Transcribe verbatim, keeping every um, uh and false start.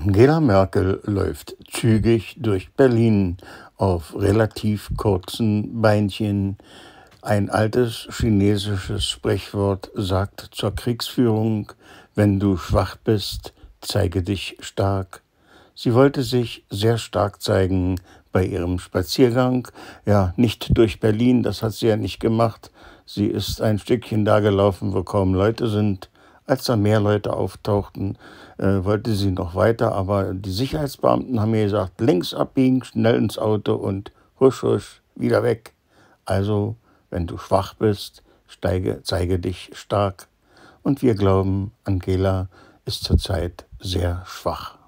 Angela Merkel läuft zügig durch Berlin auf relativ kurzen Beinchen. Ein altes chinesisches Sprichwort sagt zur Kriegsführung: Wenn du schwach bist, zeige dich stark. Sie wollte sich sehr stark zeigen bei ihrem Spaziergang. Ja, nicht durch Berlin, das hat sie ja nicht gemacht. Sie ist ein Stückchen da gelaufen, wo kaum Leute sind. Als da mehr Leute auftauchten, äh, wollte sie noch weiter, aber die Sicherheitsbeamten haben mir gesagt, links abbiegen, schnell ins Auto und husch, husch, wieder weg. Also, wenn du schwach bist, steige, zeige dich stark. Und wir glauben, Angela ist zurzeit sehr schwach.